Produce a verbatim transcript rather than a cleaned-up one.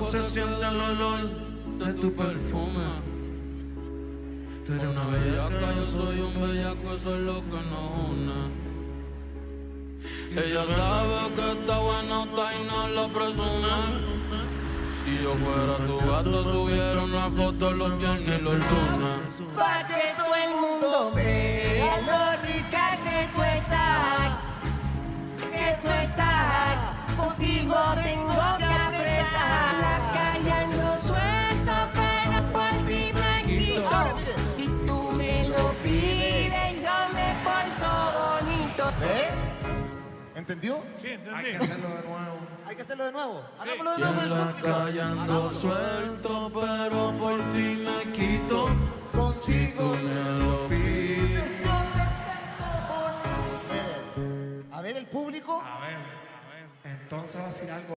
cuerpo se siente el olor de tu perfume. Tú eres una bellaca, yo soy un bellaco, eso es lo que nos une. Ella sabe que está buena y no lo presume. Si yo fuera tu gato, subiera una foto los viernes y los lunes. Pa' que todo el mundo vea lo rica que tú estás, que tú estás. Contigo tengo que apretar. La calle ando suelta, pero por ti me quito. Si tú me lo pides, yo me porto bonito. ¿Eh? ¿Entendió? Sí, entendí. Hay que hacerlo de nuevo. Hay que hacerlo de nuevo. Hagámoslo de Y nuevo con en el la público. calle ando suelto, pero por ti me quito. Consigo Me lo pides. A ver, el público. A ver, a ver. Entonces va a decir algo.